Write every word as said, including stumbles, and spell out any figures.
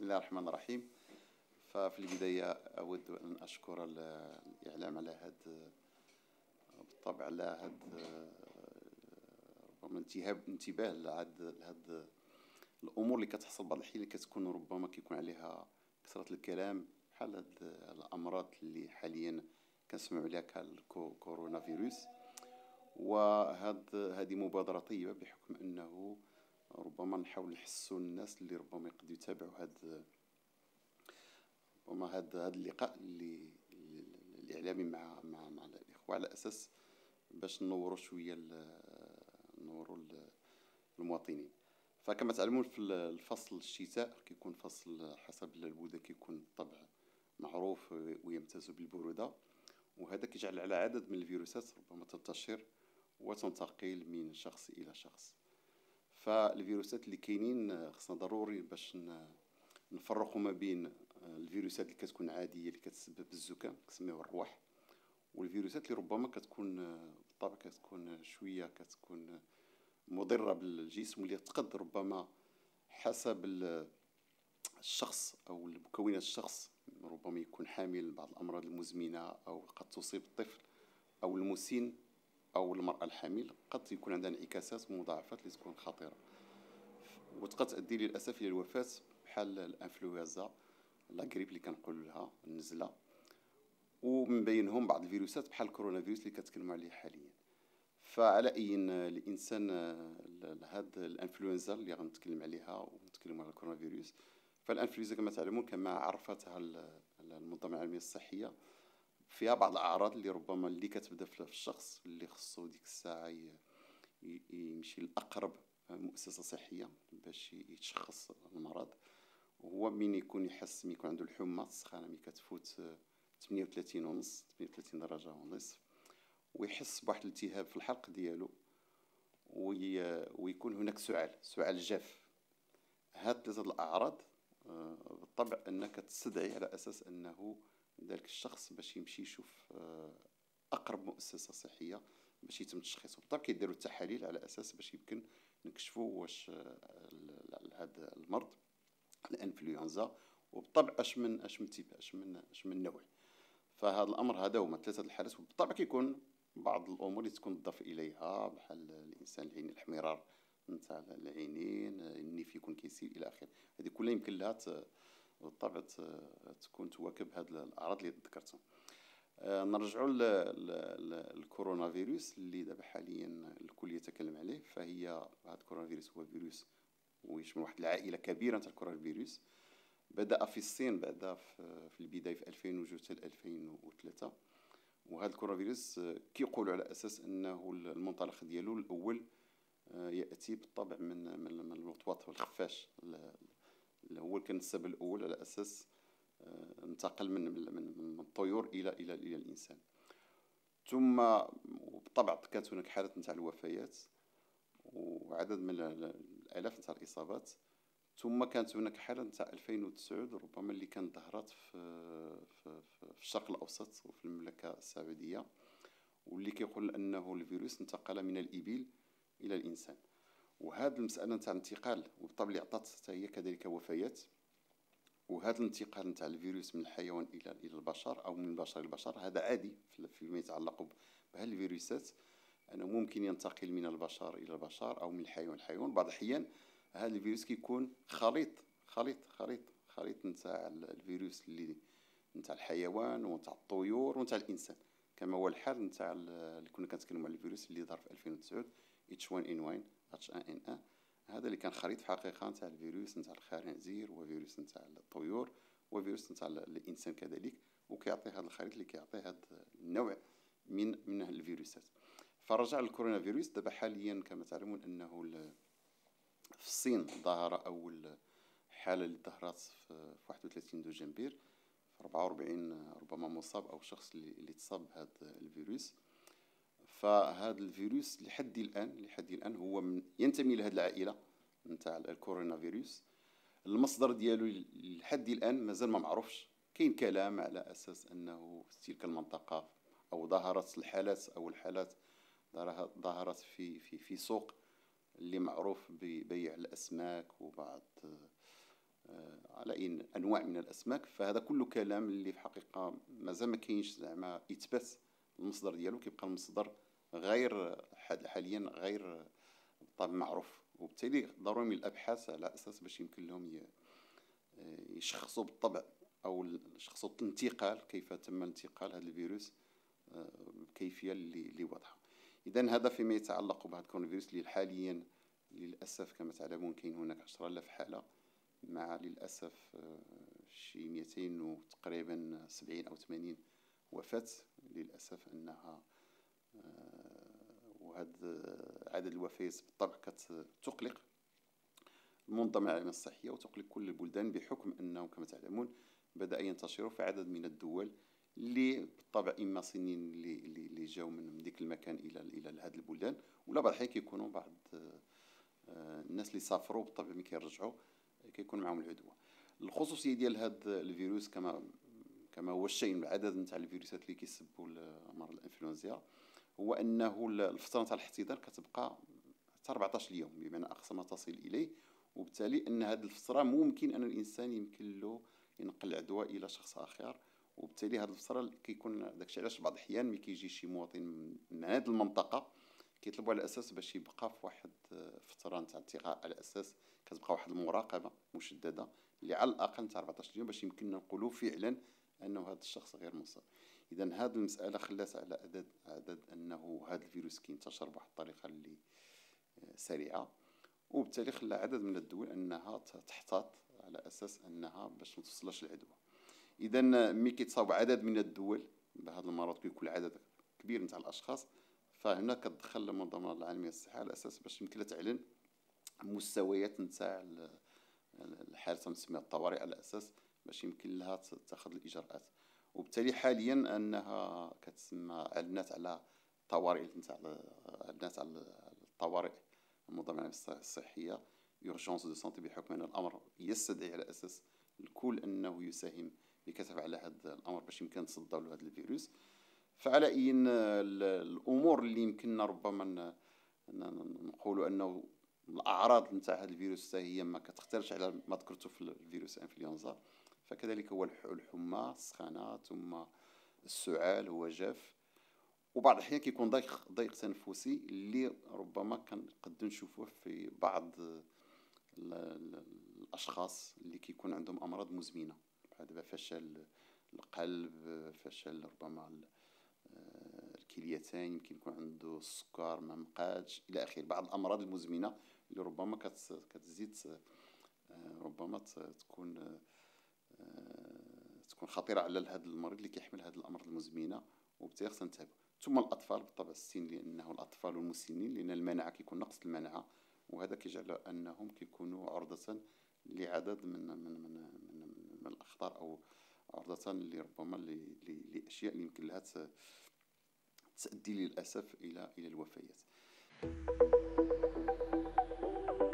الله الرحمن الرحيم. ففي البداية أود أن أشكر ال- الإعلام على هذا، بالطبع على هذا ربما انتهاب انتباه لهاد لهاد الأمور اللي كتحصل بعض الأحيان، اللي كتكون ربما كيكون عليها كثرة الكلام، بحال هاد الأمراض اللي حاليا كنسمعوا عليها كالكورونا فيروس. وهاد هذه مبادرة طيبة، بحكم أنه ربما نحاول نحسوا الناس اللي ربما يقدروا يتابعوا هاد ربما هاد هاد اللقاء اللي اللي- الإعلامي مع مع مع الإخوة، على أساس باش نوروا شوية ال- نوروا ال- المواطنين. فكما تعلمون في ال- الفصل الشتاء كيكون فصل حسب البلدان، كيكون بالطبع معروف ويمتاز بالبرودة، وهذا كيجعل على عدد من الفيروسات ربما تنتشر وتنتقل من شخص إلى شخص. فالفيروسات اللي كاينين خصنا ضروري باش ن- نفرقوا ما بين الفيروسات اللي كتكون عادية اللي كتسبب الزكام كنسميوها الرواح، والفيروسات اللي ربما كتكون بالطبع كتكون شوية كتكون مضرة بالجسم، واللي تقد ربما حسب ال- الشخص أو مكونات الشخص، ربما يكون حامل بعض الأمراض المزمنة، أو قد تصيب الطفل أو المسن أو المرأة الحامل، قد يكون عندها انعكاسات ومضاعفات اللي تكون خطيرة، وتقد تؤدي للأسف إلى الوفاة، بحال الأنفلونزا، لاغريب اللي كنقولوا لها النزلة. ومن بينهم بعض الفيروسات بحال الكورونا فيروس اللي كتكلموا عليه حاليا. فعلى أي الإنسان هاد الأنفلونزا اللي غنتكلم عليها ونتكلم على الكورونا فيروس، فالأنفلونزا كما تعلمون كما عرفتها ال- المنظمة العالمية الصحية، فيها بعض الأعراض اللي ربما اللي كتبدا في الشخص اللي خصو ديك الساعة ي- ي- يمشي لأقرب مؤسسة صحية باش يتشخص المرض. وهو من يكون يحس، من يكون عنده الحمى السخانة ملي كتفوت ثمانية وثلاثين ونص ثمانية وثلاثين درجة ونصف، ويحس بواحد الالتهاب في الحلق ديالو، وي ويكون هناك سعال سعال جاف. هاد ثلاثة الأعراض آه، بالطبع أنك تستدعي على أساس أنه ذلك الشخص باش يمشي يشوف آه، أقرب مؤسسة صحية باش يتم تشخيصه. بالطبع كيديروا التحاليل على أساس باش يمكن نكشفوا واش آه، هذا المرض الانفلونزا، وبالطبع اش من اش من تيب اش من اش من نوع. فهذا الامر هذا هما ثلاثه الحالات، وبالطبع كيكون بعض الامور اللي تكون تضاف اليها، بحال الانسان العين الاحمرار نتاع العينين، النيف يكون كيسيل الى اخره. هذه كلها يمكن لها ت- بالطبع ت- تكون تواكب هذه الاعراض اللي ذكرتهم. آه، نرجعوا للكورونا فيروس اللي دابا حاليا الكل يتكلم عليه. فهي هذا الكورونا فيروس هو فيروس ويشمل واحد العائله كبيره تاع الكورونا فيروس. بدأ في الصين بعدا في في البداية في ألفين وجوج حتى ألفين وثلاثة. وهذا الكورونا فيروس آه، كيقولوا على أساس أنه المنطلق ديالو الأول آه، يأتي بالطبع من من من الوطواط والخفاش، اللي هو كان السبب الأول على أساس آه، انتقل من من من من الطيور إلى إلى إلى الإنسان. ثم بالطبع كانت هناك حالة نتاع الوفيات وعدد من ال- الآلاف نتاع الإصابات. ثم كانت هناك حالة نتاع ألفين وتسعة ربما اللي كانت ظهرت في, في, في, في الشرق الأوسط وفي المملكة السعودية، واللي كيقول أنه الفيروس انتقل من الإبل إلى الإنسان. وهذه المسألة نتاع الانتقال وبالطبع اللي عطات حتى هي كذلك وفيات. وهذا الانتقال نتاع الفيروس من الحيوان إلى إلى البشر أو من البشر إلى البشر هذا عادي في- فيما يتعلق بهالفيروسات، أنه ممكن ينتقل من البشر إلى البشر أو من الحيوان للحيوان. بعض الأحيان هذا الفيروس كيكون خليط خليط خليط خليط نتاع الفيروس اللي نتاع الحيوان ونتاع الطيور ونتاع الإنسان، كما هو الحال نتاع اللي كنا كنتكلموا على الفيروس اللي ظهر في ألفين وتسعة إتش واحد إن واحد إتش واحد إن واحد. هذا اللي كان خليط في حقيقة نتاع الفيروس نتاع الخنازير وفيروس نتاع الطيور وفيروس نتاع الإنسان كذلك، وكيعطي هذا الخليط اللي كيعطي هذا النوع من من الفيروسات. فرجع للكورونا فيروس دابا حاليا كما تعلمون أنه ال- في الصين ظهر أول حالة اللي ظهرت في في واحد وثلاثين دجنبير، في أربعة وأربعين ربما مصاب أو شخص اللي اللي تصاب بهذا الفيروس. فهذا الفيروس لحد الآن لحد الآن هو من ينتمي لهذه العائلة نتاع الكورونا فيروس. المصدر ديالو لحد الآن مازال ما معروفش. كاين كلام على أساس أنه في تلك المنطقة أو ظهرت الحالات أو الحالات ظهرت ظهرت في في في سوق اللي معروف ببيع الأسماك وبعض على أي أنواع من الأسماك. فهذا كله كلام اللي في حقيقة مازال ما كاينش زعما إثبات المصدر ديالو، كيبقى المصدر غير حاليا غير بالطبع معروف، وبالتالي ضروري من الأبحاث على أساس باش يمكن لهم يشخصوا بالطبع أو يشخصوا الانتقال، كيف تم انتقال هذا الفيروس بكيفية اللي, اللي واضحة. إذن هذا فيما يتعلق بهذا الكورونافيروس اللي حاليا للأسف كما تعلمون كاين هناك عشرة آلاف حالة، مع للأسف شي مئتين وتقريبا سبعين أو ثمانين وفاة للأسف. أنها وهذا عدد الوفيات بالطبع كتقلق المنظمة العالمية الصحية وتقلق كل البلدان، بحكم أنه كما تعلمون بدأ ينتشر في عدد من الدول اللي بالطبع إما صينيين اللي اللي جاوا من ذيك المكان إلى إلى هذه البلدان، ولا بعض الأحيان كيكونوا بعض الناس اللي سافروا بالطبع ملي كيرجعوا كيكون معهم العدوى. الخصوصية ديال هذا الفيروس كما كما هو الشيء من العدد نتاع الفيروسات اللي كيسبوا مرض الانفلونزا هو أنه الفترة نتاع الاحتضار كتبقى حتى أربعطاش يوم، بمعنى أقصى ما تصل إليه، وبالتالي أن هذه الفترة ممكن أن الإنسان يمكن له ينقل العدوى إلى شخص آخر. وبالتالي هذه الفترة كيكون داكشي علاش بعض الأحيان ملي كيجي شي مواطن من هذه المنطقة كيطلبوا على أساس باش يبقى في واحد فترة نتاع التقاء، على أساس كتبقى واحد المراقبة مشددة اللي على الأقل نتاع أربعطاش يوم باش يمكننا نقولوا فعلا أنه هذا الشخص غير مصاب. إذا هذه المسألة خلات على عدد عدد أنه هذا الفيروس كينتشر بواحد الطريقة اللي سريعة، وبالتالي خلى عدد من الدول أنها تحتاط على أساس أنها باش ما توصلش العدوى. إذا ملي كيتصاوب عدد من الدول بهذا المرض كيكون عدد كبير نتاع الأشخاص، فهنا كتدخل المنظمة العالمية للصحة على أساس باش يمكن لها تعلن مستويات نتاع الحالة تنسميها الطوارئ، على أساس باش يمكن لها تاخذ الإجراءات. وبالتالي حاليا أنها كتسمى أعلنت على طوارئ نتاع أعلنت على الطوارئ المنظمة العالمية الصحية يورجونس دو سونتي، بحكم أن الأمر يستدعي على أساس الكل أنه يساهم بكثافة على هذا الأمر باش يمكن نتصدوا لهذا الفيروس. فعلى أي الأمور اللي يمكننا ربما نقولوا أنه الأعراض نتاع هذا الفيروس هي ما كتختلفش على ما ذكرته في الفيروس الانفلونزا، فكذلك هو الحمى، السخانة، ثم السعال هو جاف، وبعض الأحيان كيكون ضيق ضيق تنفسي اللي ربما كنقد نشوفوه في بعض الأشخاص اللي كيكون عندهم أمراض مزمنة، بحال فشل القلب، فشل ربما الكليتين، يمكن يكون عنده السكر ما مقادش إلى آخره، بعض الأمراض المزمنة اللي ربما كتزيد ربما تكون تكون خطيرة على هذا المريض اللي كيحمل هذه الأمراض المزمنة، وبالتالي خصنا ننتبهوا. ثم الأطفال بالطبع السن، لأنه الأطفال والمسنين لأن المناعة كيكون نقص المناعة، وهذا كيجعل أنهم كيكونوا عرضة لعدد من من من من, من الأخطار، أو عرضة لربما لأشياء اللي يمكن لها تؤدي للأسف إلى إلى الوفيات.